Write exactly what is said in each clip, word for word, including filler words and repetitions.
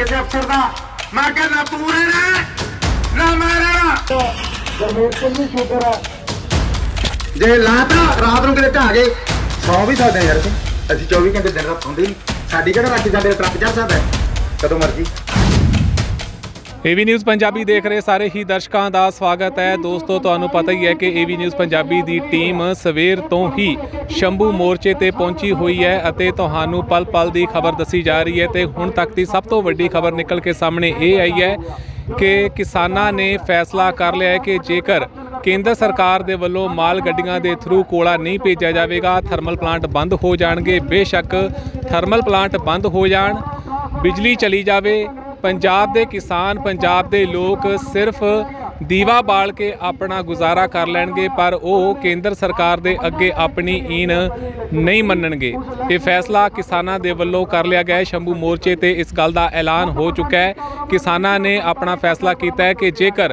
ਕਿਸੇ ਅਫਸਰ ਦਾ ਮੈਂ ਕਹਿੰਦਾ ਪੂਰੇ ਨੇ ਨਾ ਮਾਰਨਾ ਜਰਮੇਰ ਸਿੰਘ ਵੀ ਸ਼ੂਗਰ ਆ ਜੇ ਲਾਤਾ ਰਾਤ ਨੂੰ ਕਿਤੇ ਢਾਹ ਗਏ ਸੌ ਵੀ ਸਕਦੇ ਯਾਰ ਅਸੀਂ ਚੌਵੀ ਘੰਟੇ ਦਿਨ ਰਾਤ ਹੁੰਦੇ ਨਹੀਂ ਸਾਡੀ ਕਿਹੜਾ ਰਾਤੀ ਸਾਡੇ ਟਰੱਕ ਚੜ ਸਕਦਾ ਕਦੋਂ ਮਰਜੀ। ਏਵੀ ਨਿਊਜ਼ ਪੰਜਾਬੀ देख रहे सारे ही दर्शकों का स्वागत है। दोस्तों तुहानू पता ही है कि एवी न्यूज़ पंजाबी की टीम सवेर तो ही शंभू मोर्चे ते पहुंची हुई है अते तुहानू पल पल की खबर दसी जा रही है। तो हुण तक की सब तो वड्डी खबर निकल के सामने ये आई है कि किसानां ने फैसला कर लिया है कि जेकर केंद्र सरकार दे वल्लों माल गड्डियां दे थ्रू कोला नहीं भेजा जाएगा, थर्मल प्लांट बंद हो जाएंगे। बेशक थर्मल प्लांट बंद हो जान, बिजली चली जाए, पंजाब दे किसान पंजाब दे लोग सिर्फ दीवा बाल के अपना गुजारा कर लैणगे, पर वो केंद्र सरकार दे अगे अपनी ईन नहीं मनणगे। ये फैसला किसानां दे वल्लों कर लिया गया है। शंभू मोर्चे ते इस गल दा ऐलान हो चुका है। किसानां ने अपना फैसला किया है कि जेकर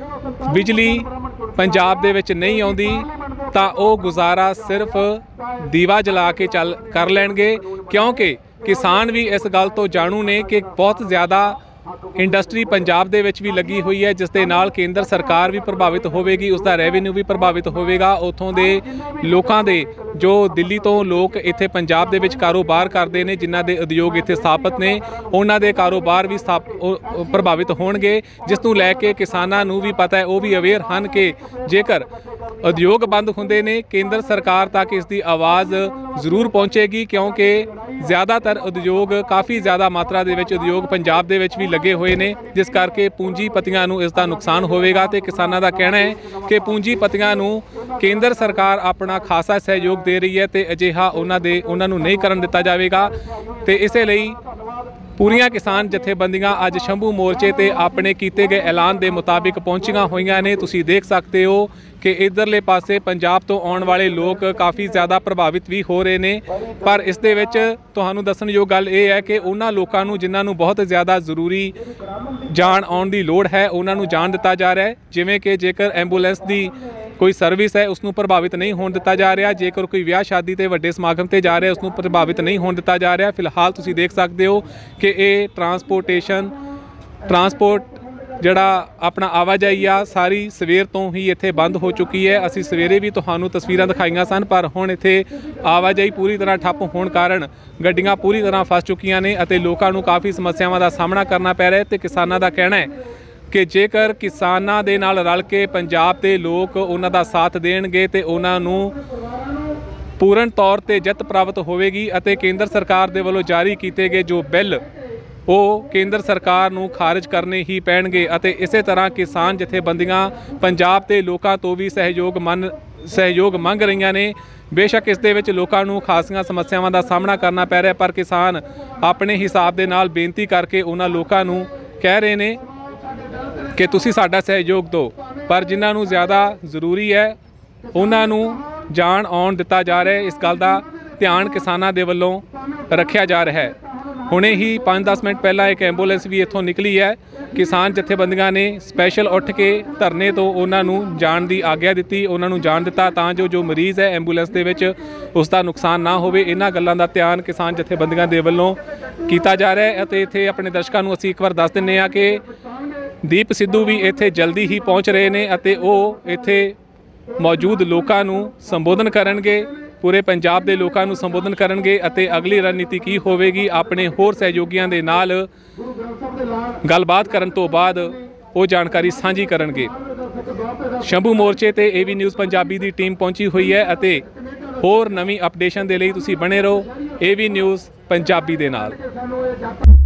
बिजली पंजाब दे विच नहीं आउंदी तां वो गुजारा सिर्फ दीवा जला के चल कर लैणगे, क्योंकि किसान भी इस गल तो जाणू ने कि बहुत ज़्यादा इंडस्ट्री पंजाब दे विच भी लगी हुई है, जिस दे नाल केंद्र सरकार भी प्रभावित होवेगी, उसका रेवेन्यू भी प्रभावित होवेगा। उतों दे लोकां दे जो दिल्ली तो लोग इत्थे पंजाब दे विच कारोबार करते हैं, जिन्हां दे उद्योग इत्थे स्थापित ने, उन्हां दे कारोबार भी स्थाप प्रभावित होणगे, जिस नूं लैके किसानां नूं भी पता है, वो भी अवेयर हन कि जेकर उद्योग बंद होंदे ने केंद्र सरकार तक इसकी आवाज़ जरूर पहुँचेगी, क्योंकि ज़्यादातर उद्योग काफ़ी ज़्यादा मात्रा दे विच उद्योग पंजाब दे विच भी लगे हुए ने, जिस करके पूंजीपतियां नूं इसका नुकसान होवेगा। ते किसानां दा कहना है कि पूंजीपतियां नूं केंद्र सरकार अपना खासा सहयोग दे रही है, तो अजिहा उन्हां दे उन्हां नूं नहीं करन दिता जावेगा। ते इसे लई पूरियां किसान जथेबंदियां अज शंभू मोर्चे ते अपने कीते गए ऐलान के मुताबिक पहुंचियां हुई ने। तुसीं देख सकते हो कि इधरले पासे पंजाब तो आने वाले लोग काफ़ी ज़्यादा प्रभावित भी हो रहे हैं, पर इस दे विच तुहानूं दस्सणयोग गल ये है कि उन्हां लोकां नूं जिन्हां नूं बहुत ज़्यादा जरूरी जान आउण दी लोड़ है उन्हां नूं जान दिता जा रहा है। जिवें कि जेकर एंबूलेंस की कोई सर्विस है उसनूं प्रभावित नहीं होण दिता जा रहा, जेकर कोई विआह शादी ते वड्डे समागम ते जा रहा उसनूं प्रभावित नहीं होण दिता जा रहा। फिलहाल तुसीं देख सकते हो कि ये ट्रांसपोर्टेशन ट्रांसपोर्ट जड़ा अपना आवाजाई आ सारी सवेर तो ही इत्थे बंद हो चुकी है। असी सवेरे भी तुहानूं तस्वीरां दिखाईआं सन, पर हुण इत्थे आवाजाई पूरी तरह ठप्प होण कारण गड्डियां पूरी तरह फस चुकीआं ने अते लोकां नूं काफ़ी समस्यावां दा सामना करना पै रहा है। ते किसानां दा कहना है कि जेकर किसानां दे नाल रल के पंजाब दे लोग उन्हां दा साथ देणगे ते उन्हां नूं पूर्ण तौर ते जिੱਤ प्राप्त होवेगी अते केंद्र सरकार दे वल्लों जारी कीते गए जो बिल वो केंद्र सरकार नूं खारिज करने ही पैणगे। अते इसे तरह किसान जथेबंदियां पंजाब के लोगों तो भी सहयोग मन सहयोग मंग रही ने। बेशक इस दे विच लोकां नूं खासियां समस्यावां दा सामना करना पै रहा, पर किसान अपने हिसाब दे नाल बेनती करके उन्हां लोकां नूं कह रहे ने कि तुसीं साडा सहयोग दो, पर जिन्हां नूं ज़्यादा जरूरी है उन्हां नूं जान आउण दिता जा रहा है। इस गल दा ध्यान किसानां दे वल्लों रखिया जा रहा है। हुणे ही पाँच दस मिनट पहला एक एंबूलेंस भी इत्थों निकली है। किसान जथेबंदियां ने स्पैशल उठ के धरने तो उन्होंने जाण की आग्ञा दी, उन्होंने जाण दिता तां जो जो मरीज़ है एंबूलेंस के विच उसका नुकसान ना होवे। इन्हां गल्लां दा ध्यान किसान जथेबंदियां दे वल्लों कीता जा रहा है। अते इत्थे अपने दर्शकों नूं असीं एक बार दस दिंदे आ कि दीप सिद्धू भी इत्थे जल्दी ही पहुँच रहे हैं अते वो इत्थे मौजूद लोकां नूं संबोधन करनगे, पूरे पंजाब दे लोकां नूं संबोधन करनगे अते अगली रणनीति की होवेगी अपने होर सहयोगियों के नाल गलबात करन तो बाद वो जानकारी साझी करनगे। शंभू मोर्चे ते एवी न्यूज़ पंजाबी की टीम पहुंची हुई है अते होर नवीं अपडेशन दे लई तुसीं बने रहो एवी न्यूज़ पंजाबी दे नाल।